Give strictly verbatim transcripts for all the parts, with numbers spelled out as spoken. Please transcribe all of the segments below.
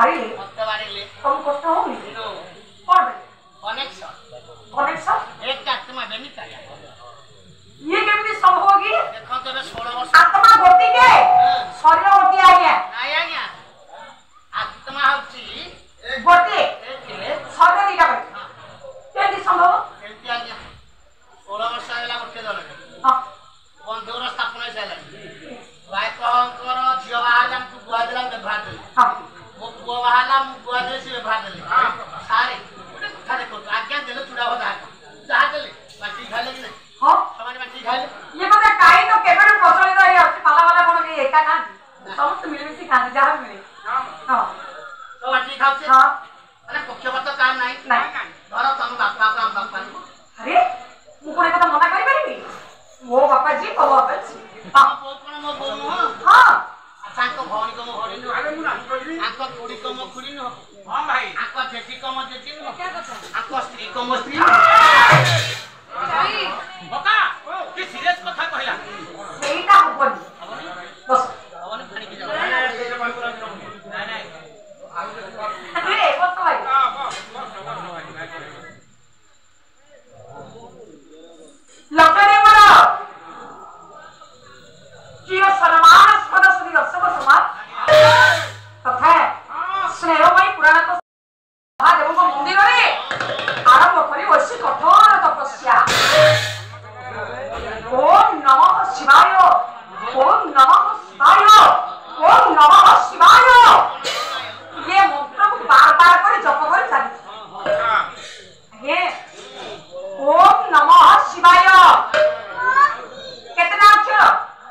मारिले मत मारिले तुम कष्ट होगी नो कौन कनेक्शन कनेक्शन एक आत्मा बेनी काया ये केମିତି संभव होगी देखो तो सोलह वर्ष आत्मा गोटी के शरीर गोटी आ गया नहीं आ गया आत्मा होची गोटी एक शरीर दिटा कर केମିତି संभव केମିତି आ गया सोलह वर्ष आला गोटे दल हां बंधुर स्थापना हैला भाई कहकर झियो बाहर हम गुआ दिला व्यवहार दे हां मो गुआ बाहरला मु गुआ दे से व्यवहार दे हां सारे कथा देखो आज्ञा देले चुड़ा बता जा देले बाकी खा ले कि नहीं हां समाने बाकी खा ले ये मतलब काई तो केबे प्रचलित है ଅଛି पाला वाला कोन के एका खाती समस्त मिलमिशी खाती जहां मिले हां हां तो बाकी खाओ हां माने पक्षपात काम नाही नाही धर तुम बापा काम बापा अरे मु कोन कथा मना करि परिबी मो बापा जी को बापा जी हां बो कोन मो बो नु हां ताको भौणी को मो भौणी नु अरे मु नाही कहिबी आको कुड़ी को मो कुड़ी नु हां भाई आको जेठी को मो जेठी नु क्या कथा आको स्त्री को मो स्त्री भाई बका की सीरियस कथा कहला सेईटा होबनी बस ಅವನು ಫಣಿಗೆ ಜಾವ नाही नाही अरे बस भाई हां बस लक्षणे मला जीव सन्मान स्पद श्री रसव समाज तथा स्नेहमय पुराण तो महादेव को मंदिर रे आरंभ करी वैसी कठोर तपस्या ओम नमः शिवाय ओम नमः शिवाय ओम नमः शिवाय ये मंत्र को बार बार कर जप कर चली ये ओम नमः शिवाय कितना अक्षर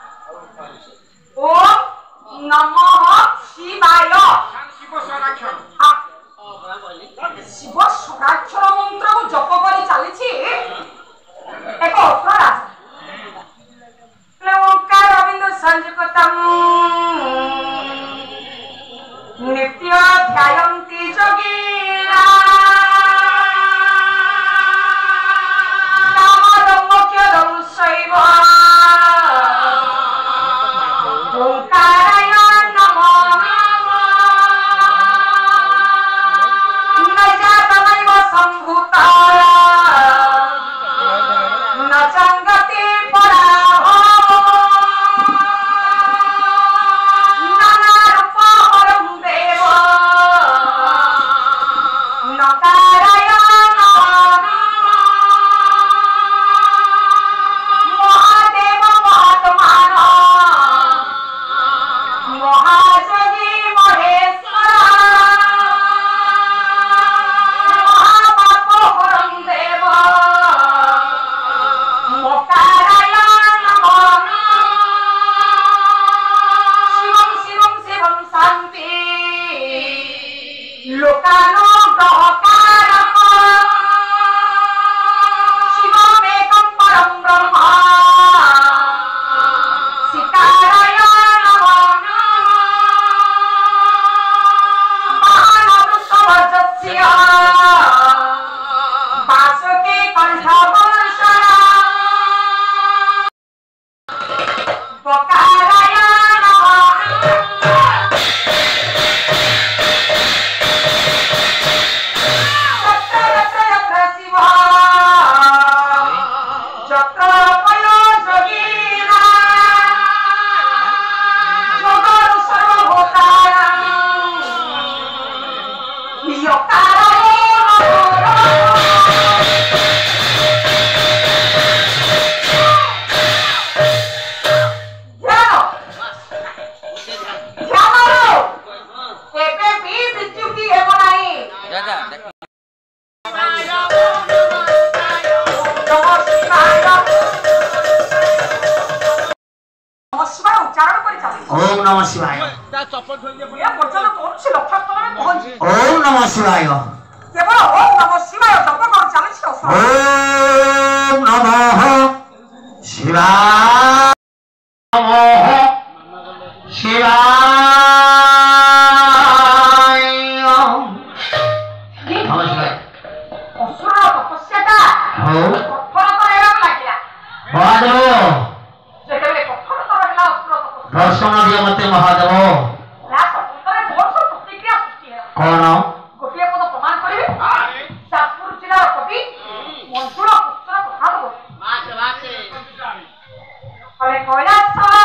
ओम नमः शिवाय शिव स्वराक्षर हां ओ बड़ा बोली शिव स्वराक्षर मंत्र को जप कर चली छी एक अक्षर ओंकार रविंद्र संयुक्तम नित्य ध्यायन्ति योगिना कामदमोक्षदं शैव ओंकाराय नमः न जातमैव सम्भूता न संगति पराहो नाना रूप हरं देव नकाराय नमः महादेव महात्मान महाजगी महेश्वर महापाप हरं देव मोकाराय नमः शिवं शिवं शिवं शान्ति लोकानुग्रहकारक शिवमेकं परं ब्रह्म सिताराय नमः महानवृषभजस्य वासुकी कंठवंशः बकाराय नमः यत्र यत्र यत्र शिवः यत्र पयो योगिना योगं सर्वभूतानां योगकाराय नमः ध्यान ध्यान एबे भी बिचुकी हेबो नाही दादा देख ओम नमः शिवाय ता चप्पल थोई दे ये पर्यटन कौन सी लक्ष्य स्थल में पहुंची ओम नमः शिवाय केवल ओम नमः शिवाय जप कर चली छी ओम नमः शिवाय नमः शिवाय नमः शिवाय असुर तपस्याटा हो कठोर कराया लागिला महादेव जेतेबे कठोर कराया असुर तपस्या दर्शन दिए मते महादेव ला सपुतरे बहुत सब प्रतिक्रिया सृष्टि है कौन गोटे पद प्रमाण करिवे जाजपुर जिल्लार कवि मंजुळ पुत्र कथा दब बासे बासे कले कैलास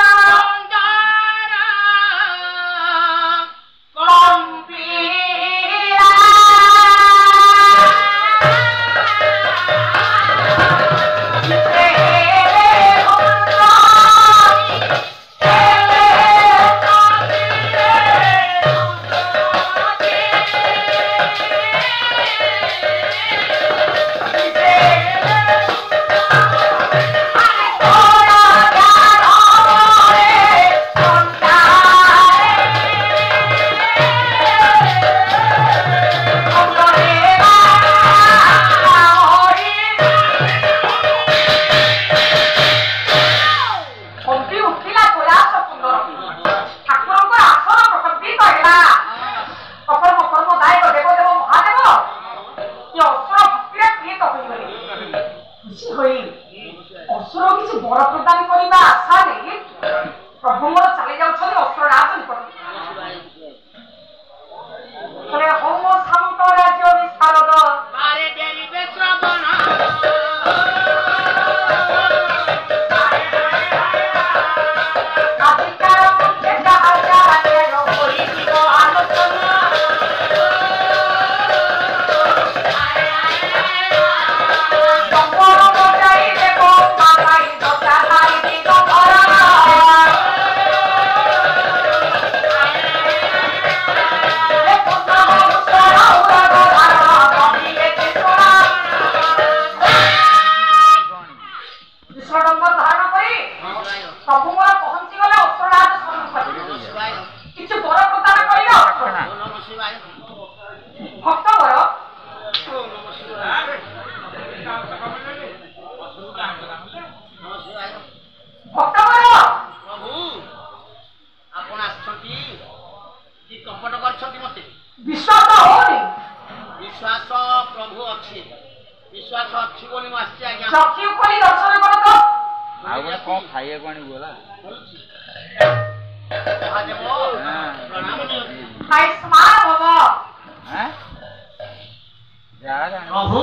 प्रभु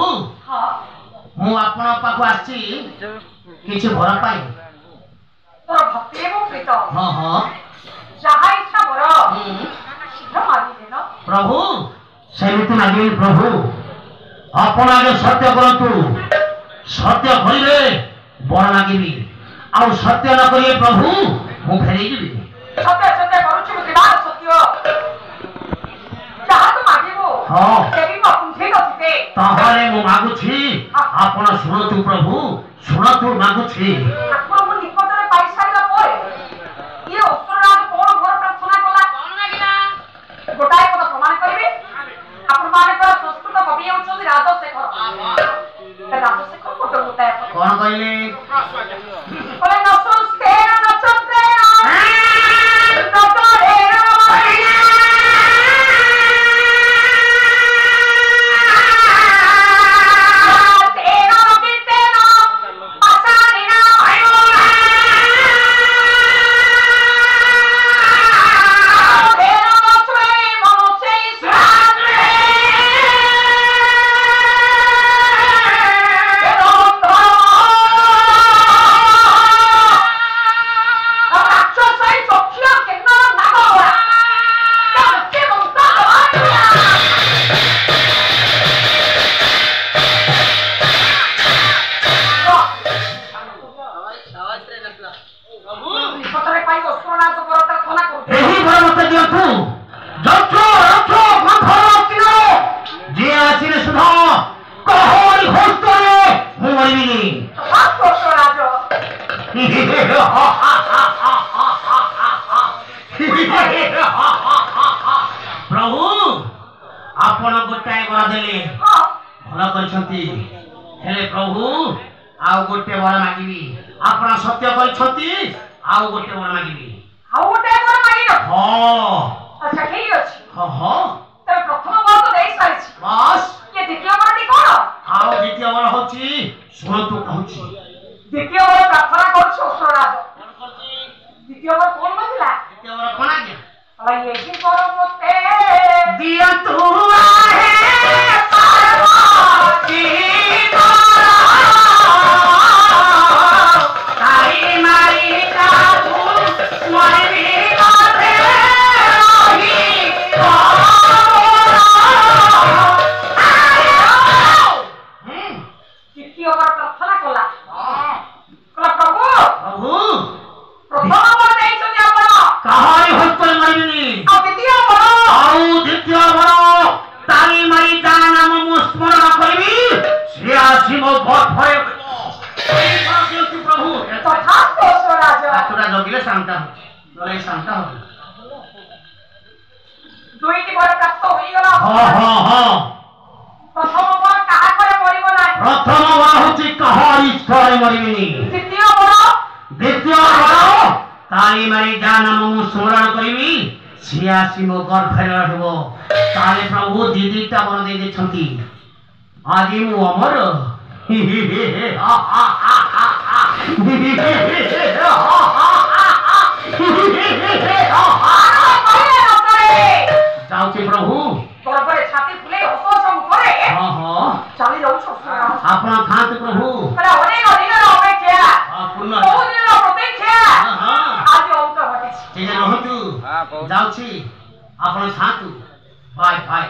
मु आपण पाखु आछि किछि भरा पाई तोर भक्ति एवं प्रीत हां हां जहा इच्छा बर शीघ्र मागी देना प्रभु सेमिति मागी प्रभु आपण आगे सत्य करतु सत्य करिले बर मागिबी आ सत्य न करिए प्रभु मु फेरी जिबी सत्य सत्य करूछु दिबा सत्य जहा तो मागिबो हां देवी बापुंथे गथिते ताहारे मु मागुछि आपण सुनतु प्रभु सुनतु मागुछि ठाकुर मु निकटरे पाई सारिला परे ये असुरराज कोन घर प्रार्थना कला कोन मागिला गोटाई पद प्रमाण करिवे आपण माने पर संस्कृत कवि होउछथि राजशेखर राजशेखर कोट गोटाई कोन कहले बोले नसुस्ते नचते नतरे प्रभु आपण गोटाए वर देले भल करछंती हेले प्रभु आउ गोटे वर मागिबी आपण सत्य करछंती आउ गोटे वर मागिबी आउ गोटे वर मागिनो हां अच्छा ठीक अछि हां हां त प्रथम वर तो देई सारिछि बस ये द्वितीय वर टी कोन आउ द्वितीय वर होछि सुनतु कहूछि द्वितीय वर प्रार्थना करछु असुरराज द्वितीय वर कोन मागिला द्वितीय वर कोन आज्ञा अला ये की करो मते दियंतु द्वितीय वर ताली मारी ता नाम मु स्मरण करबी से आसी मो गर्भरे प्रभु तथास्तु राजा आतुरा जगिले शांता नले शांता हो दुईटी वर प्राप्त होई गला हां हां हां प्रथम वर काहा करे मरिबो नाही प्रथम वर होची कहारी स्थळे मरिबिनी द्वितीय वर द्वितीय वर ताली मारी जा नाम मु स्मरण करबी से आसी मो गर्भरे रहबो ताले प्रभु दीदीटा वर दे देछंती आजी मु अमर ही ही ही हा हा हा हा जाउची प्रभु गर्भरे छाती फुले हस हस करे हां हां चली जाउ छ आपन खात प्रभु अरे अनेक दिनर अपेक्षा हां पूर्ण बहुत दिनर प्रतीक्षा हां हां आज औत हटिछि ठीक रहतु जाउची आपन खातु बाय बाय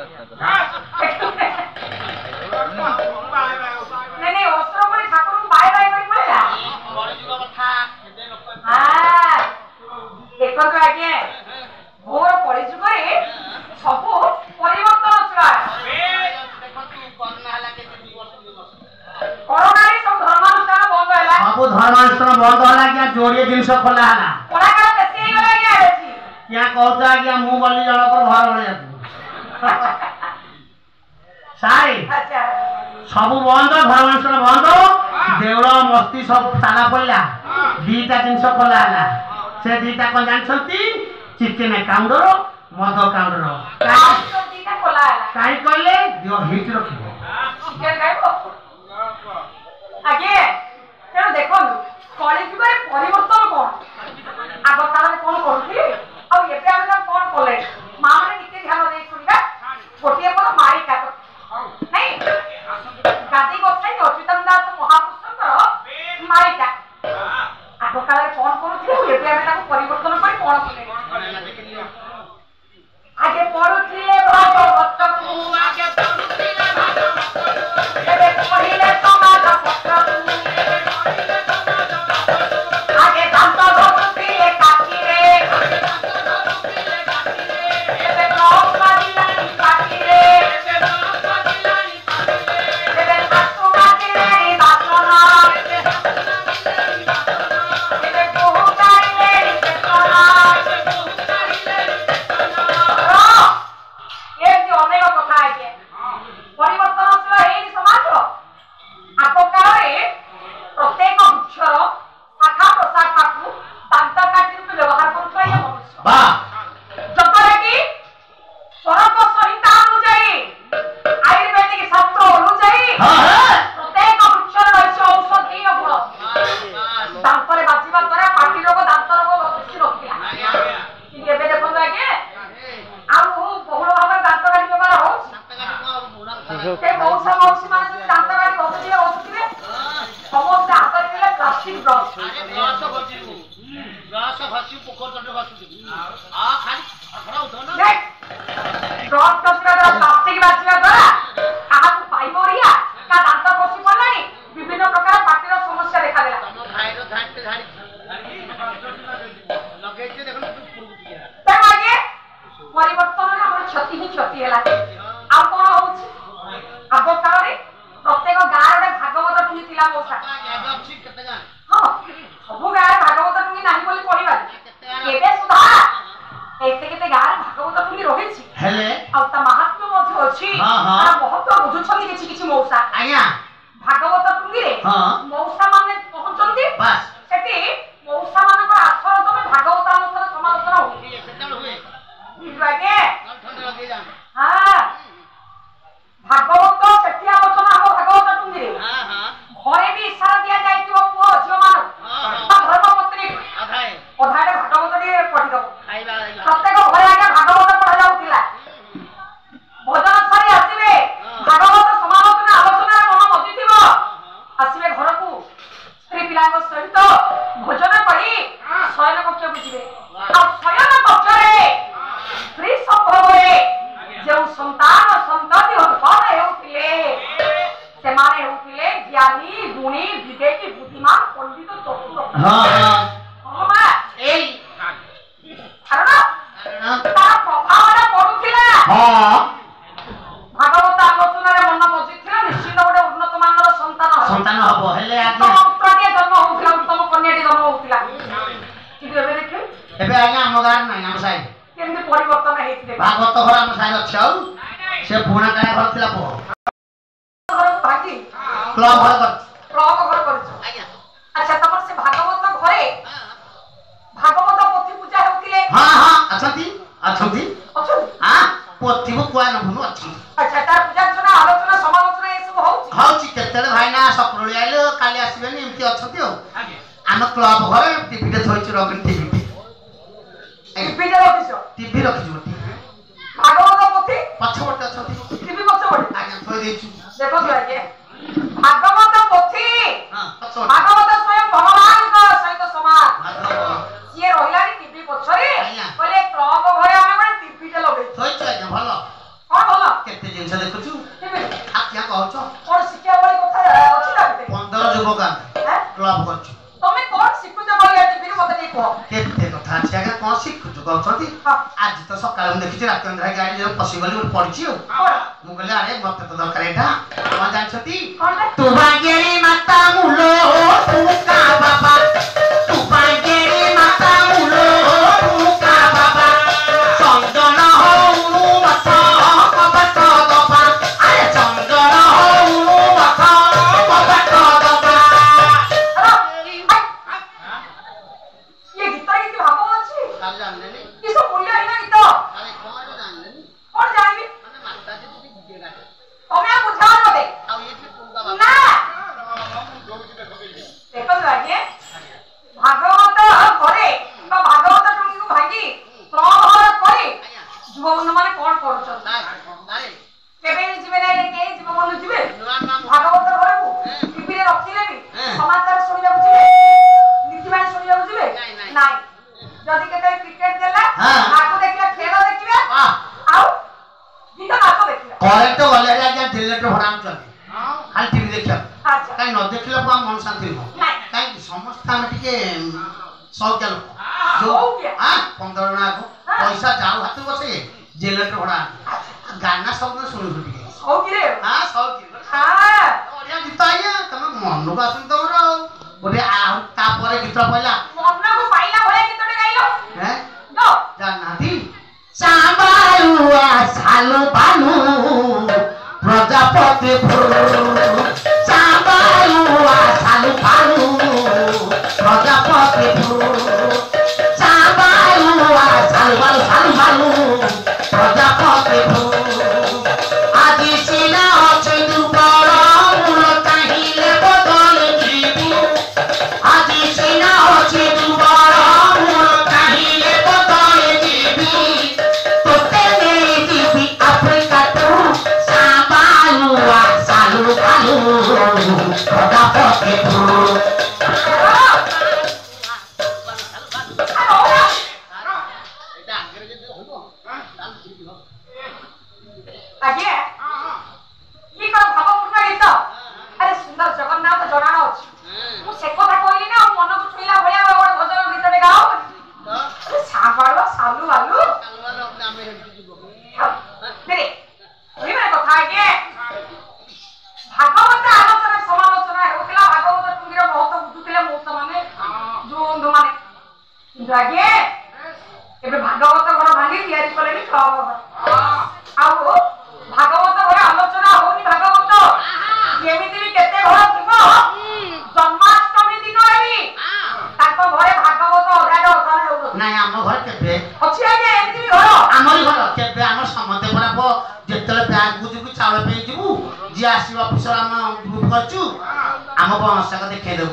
नहीं नहीं अस्त्र परे ठाकुर बाय बाय करी पड़ेला बड़ जुग कथा केते लोक हां देखो तो आगे भोर परि जुगरे सब परिवर्तन छला देखो तू कोरोना हला केते दिवस दिवस कोरोना रे सब धर्मानुष्ठान बंद होला बाबू धर्मानुष्ठान बंद होला क्या जोड़िए जिनस खोला हला कलाकार बेसी हे गला क्या अछि क्या कहता क्या मु गली जणकर घर बळे साई अच्छा सब बंद धर्मानुष्ठान बंद देवळ मस्ती सब ताला पड़ला दीटा जिनस खोला हला से दीटा कोन जानछंती चिकेन काउंटर मद काउंटर आज तो दीटा खोला होला काई कहले दियो हिट रखिबो चिकेन खाइबो आगे तेणु देखो कली जुगरे परिवर्तन कोन आग काल कोन करथि आ एबे हम कोन कले मां माने टिके ध्यान दे सुनिबा गोटिए पर मारी का नहीं गादी गोसाई अच्युतम दास महापुरुषकर मारिका आग काल कोन करथि एबे हम ताको परिवर्तन करी कोन कले आगे पढुथिले भागवत को आगे पढुथिले भागवत एबे पढिले समाज पत्र आगे दांत घसुथिले काकी रे एबे लोक पादिलानी काकी रे एबे सासु काकीले बासना एबे बहु काईले बेसना अनेक कथा आगे परिवर्तनशील है समाज आग काल प्रत्येक वृक्षर शाखा प्रशाखा को दांत काटी रूप व्यवहार करुवा ये मनुष्य जतरे कि स्वरक संहिता अनुଯାयी आयुर्वेदिक शास्त्र अनुଯାयी प्रत्येक वृक्षर रहित औषधीय गुण दांतरे बाजिबा द्वारा पाटी रोग दांत रोग बेसी रखिला कि एबे देखो आगे आ बहुल भाव दांत काटी व्यवहार हो से मौसा मौसी माने दांत काटी बसुथिबे बसुथिबे समस्त हाथ रे प्लास्टिक ब्रश अरे ब्रश बसिबू ब्रश बसि पोखर तट बसुथि आ खाली खरा उठ ना देख ब्रश कसिबा द्वारा प्लास्टिक बाजिबा द्वारा काहा को पाइबोरिया का दांत बसि पड़लानी विभिन्न प्रकार पाटीर समस्या देखा देला तम भाईरो झाटते झाड़ी लगेचे देखो तू पुरगुतिया तब आगे परिवर्तन हमर क्षति ही क्षति हैला आ कोन होछि आग काल रे प्रत्येक गार रे भागवत टुनी तिला मौसा जागा अछि केते गान हां सब गार भागवत टुनी नाही बोली पढिबा केबे सुधा एते केते गार भागवत टुनी रहिछि हेले आ त महात्म्य मध्ये अछि हां हां आ बहुत बुझुछनी किछि किछि मौसा आया भागवत टुनी रे हां मौसा माने पहुंचंती बस सेठी मौसा मानकर आश्रय तमे भागवत आलोचना समालोचना होई सेतल हुए इबागे ठंडा लगे जान हां भागवत सेठी आलोचना हो भागवत टुनी रे हां हां घरे भी इशारा दिया जायतिबो पुओ झियो मान हां हां धर्म पत्नी अधाय अधाय भागवत रे पढि दबो खाइबा आइला प्रत्येक घरे आगे भागवत पढा जाउतिला भजन सारी आसीबे भागवत समालोचना आलोचना मन मजिथिबो आसीबे घर को स्त्री पिलांग सहित भोजन करी शयन कक्ष बुझिबे आ शयन कक्ष रे स्त्री संभवरे जे संतान संतति उत्पन्न हेउतिले से माने हेउतिले ज्ञानी गुणी विवेकी बुद्धिमान पंडित चतुर हां हां हां एई कारण तार प्रभाव रे पडुथिला गार नहीं हम साइड केमते परिवर्तन हेति भागवत घर हम साइड अछि आउ से पुणा काया घर थिला पो घर भागी क्लब घर कर क्लब घर करछ आज्ञा अच्छा तमर से भागवत घरे भागवत पोथी पूजा होतिले हां हां अछती अछती अच्छा हां पोथी को कोआ न भनु अछि अच्छा तार पूजा अर्चना आलोचना समालोचना ए सब होउछ हाउची केतेले भाईना सपरोली आइलो काली आसीबेनी एमती अछती हो आज्ञा हम क्लब घर टीवी दे थोइछ रगन टीवी टीवी दे रखिछ टीवी रखिछु भागवत पोथी पछपटे अछती टीवी पछपटे आज्ञा थोइ देछु देखो तो आगे भागवत पोथी हां पछपटे भागवत स्वयं भगवान का सहित समान भागवत ये रहिलानी टीवी पछरे आज्ञा कहले क्लब घरे हम माने टीवी दे लगे थोइछ आज्ञा भलो कोन भलो केते जिंस देखुछु टीवी आ क्या कहछ कोन शिक्षा वाली कथा अछि लागते पंद्रह युवकान हैं क्लब करछु तमे कोन शिखुछ बोलिया टीवी मते नै कह केते कथा अछि आज्ञा कोन शिखुछु कहछती हां आज तो सकाळ हम देखिछि रात अंधरा गाडी जे पसी गली गोट पड़छि कोन मु कहले अरे मते तो दरकार एटा कोन जानछती कोन रे तू भाग्यरी माता मुलो तू का बाबा तू भाग्यरी माता मुलो तू का बाबा चंदन होउ मत कबत दबा अरे चंदन होउ मत कबत दबा ये गीत गीत भाव अछि काल जानले नहीं ई सब बोलिया इना गीत अरे कौन जानले नहीं कोन जानिबी माने माता जी तुझे गिगे गाते तमे बुझाओ मते अब ये भी पूरा बाबा ना देखो लागे भागवत घरे बा भागवत टुंगी को भागी प्रभाव करे आज्ञा जुव बंधु माने कोन करछन नाय नाय केबे जिबे नै के जुव बंधु जिबे नुआ नाम भागवत घरे को टीवी रे रखिले भी समाचार सुनिया बुझिबे नीति बाणी सुनिया बुझिबे नाय, नाय। नाय जदी केते क्रिकेट देला हां। नाको देखला खेल देखिबे वाह आउ गीत नाको देखिबे करेक्ट तो गले आज्ञा दिलेट भराम चले हां खाली टीवी देखियो अच्छा काई न देखिले को मन शांति हो नाय काई समस्त हम टिके सौक्या लोक सौक्या? हां पंद्रह ना को हाँ। पैसा जाऊ हाथ बसे जेलेट भरा गाना सब न सुनु टिके हो कि रे हां सौक्य हां ओडिया गीत आइया तमे मन को आसुन तमरो ओडे आ ता परे गीत पहिला मन को पाइला भले गीतटे गाइलो हैं गो जाननाथी सांबालुआ सालु बालु प्रजापति सांबालुआ सालु बालु प्रजापति सांबालुआ सालु बालु सालु बालु प्रजापति আজি সিনা আছে দুর্বল মূল কাহিলে বদল জীবু আজি সিনা আছে দুর্বল মূল কাহিলে বদল জীবু তোতে নেই দিবি আফ্রিকা তো সাবালুয়া সালু বালু প্রজাপতি এটা আগে যে হলো হ্যাঁ তাল ঠিক হবে आगे की कर भावपूर्ण गीत अरे सुंदर जगन्नाथ जनानो अछि मु से কথা কইলি না মন को छुइला भलिया गोटे भजन गीतटे गाओ তো अरे साबालो सालू आलू কালওয়ালা আপনি আমি হেঁটে দিব तेरे ओई माने কথা आगे भागवत आलोचना समालोचना होतला भागवत टुंगीर बहुत बुझुतिले बहुत माने जो माने কিন্তু आगे एबे भागवत घर भांगी तयारी कलेनी क्लब घर आउ भागवत घरे आलोचना होनी भागवत एमिति भी केते घर थिबो जन्माष्टमी दिन रही ताको घरे भागवत अधारे अधारे होउ নাই আমার ঘর কেবে अछि आगे एमिति भी घर আমারই ঘর কেবে আমার সমতে পরাব যেতলে ব্যাংক বুঝিবু চাউল পেই ଯିବୁ জি আসি অফিসর আম গ্রুপ করছু আম বংশাক দেখাই দেবু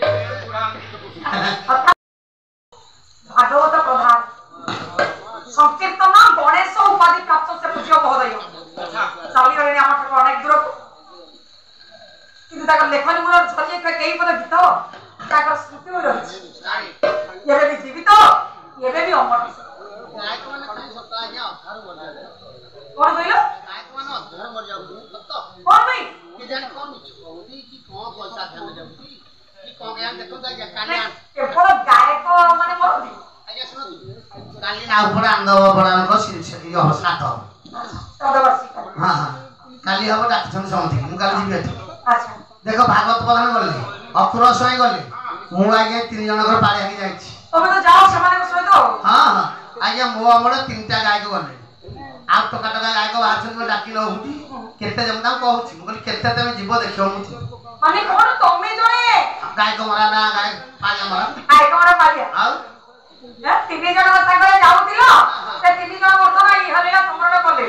भागवत प्रधान संकीर्तन गणेश उपाधि प्राप्त से पूज्य महोदय चाली गले आम ठाकुर अनेक दूर को किंतु ताकर लेखनी मूल झली के कई पद गीत ताकर स्मृति हो रही एबे भी जीवित एबे भी अमर গায়ক মানে খালি সত্তা আগে অধার মরে যাবে कोन कहिलो গায়ক মানে অধার মরে যাবে সত্য कोन भाई কি জানি কোন ছৌদি কি কোন পয়সা ধ্যান যাবে কি কোন জ্ঞান দেখো যা কালি केवल गायक माने मरदी আগে শুনো কালি না উপরে আন্দব বড়ানক সিরি হসনাত चौदवर्षी হ্যাঁ হ্যাঁ কালি হব ডাকছন সমতি মু কালি জিবি এଠି अच्छा দেখো ভাগবত প্রধান গলে অক্রোশ হয়ে গলে মু আগে তিন জনকর পাড়ি আগে যাইছি तमे तो जाओ समाने को सहित हां हां आज्ञा मो हमर तीनटा गाय को गले आ तो काटा गाय को आछन में डाकी रहउती केते जमदा कहउची म कहली केते तमे जीव देखियो मु माने कोन तमे जणे गाय को मरा ना गाय पाया मरा गाय को मरा पाया आ या तीन जण सागरे जाउतिलो से तीन जण वर्तन ई हलिया समरण कले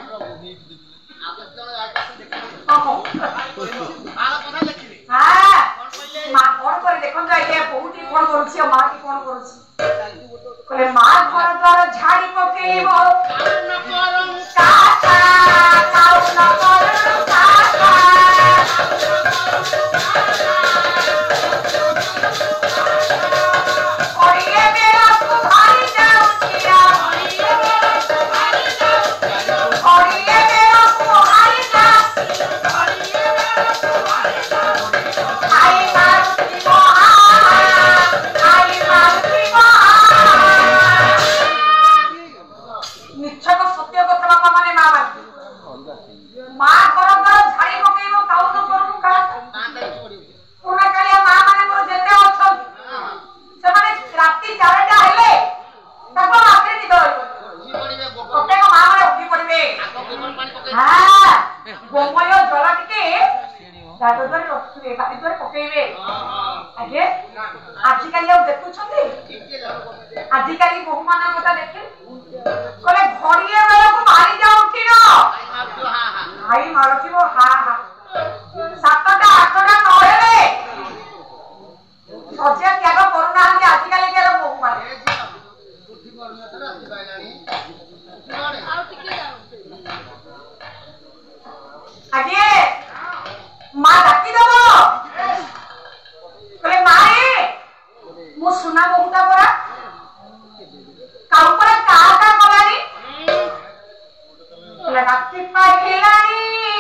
हां मा कोन करे देखन जाय के बहुत ही कोन करूछि मा की कोन करूछि कहले मा घर द्वार झाड़ी पकेइबो न करम काका काउ न करम काका ओरिए मेरा तुम्हारी जाउतिया ओरिए मेरा तुम्हारी जाउतिया ओरिए मेरा तुम्हारी जाउतिया ओरिए मेरा तुम्हारी जाउतिया आई मारुति मोहा आई मारुति मोहा निश्चय सत्य कथा बापा माने मा मा घर घर झाड़ी पकेइबो काउ न करम काका पुना कालिया मा माने मोर जेते अछन से माने राती चारटा हेले तको आके निद प्रत्येक मा माने उठी पड़िबे हां गोमय जल टिके दादो धरे रखिबे बाटी धरे पकेइबे आगे आजि काली आ देखु छथि आजि काली बहु माना कथा देखे कहले घड़िए बेला को मारी जा उठिनो आई मारथिबो हा हा सातटा आठटा न हेले सजे त्याग करूना हम आजि काली के बहु माने उठी पड़ना त राती बाइलानी आ टिके आगे मा डाकी दबो कहले माई मो सुना बहुता बरा काउ पर का का कलानी कहले राती पाइलानी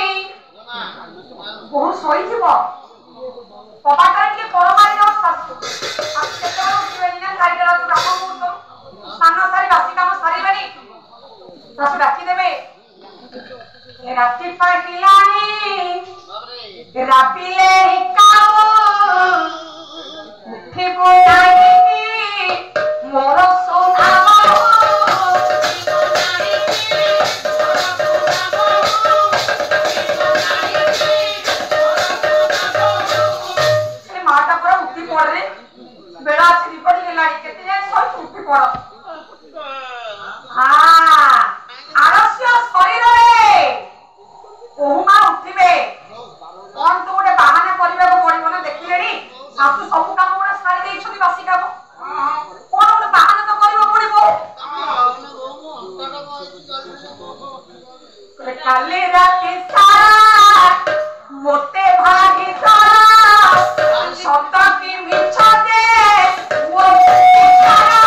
बहु सोई जीवो पापा करे के पर मारी दो सासु अब केते उठिबेनी ना सारी देला तू काम मुतो साना सारी बासी काम सारी बनी सासु डाकी देबे ए राती पाइलानी रापिले काओ उठे बोलाई की मोर सोना से माटा पर उठी पड़ रे बेड़ा से निपट गेलानी केते जाय सब उठी पड़ हां आरस्य शरीर रे ओहुमा उठिबे कोन तो गोटे बाहाना करबा को पड़िबो ना देखिलेनी सासु सब काम गुडा सारी देइ छथि बासी काम कोन गोटे बाहाना तो करबा पड़िबो काले राती सारा मोते भागी सारा सत की मिछ दे वो सारा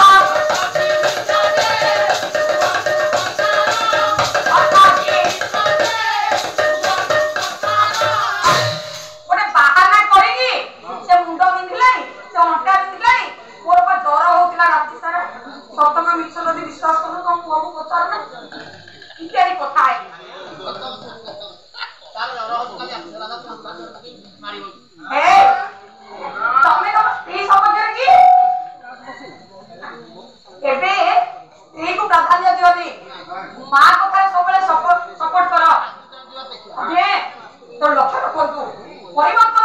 विश्वास करो तुम पुआ को पचार ना इत्यादि कथा है तार रहत का राधा मारी ए तमे तो ई समझ रे की एबे ई को प्राधान्य दियोनी मां कथा सबले सपोर्ट सपोर्ट करो ए तो लक्ष्य रखो परिवर्तन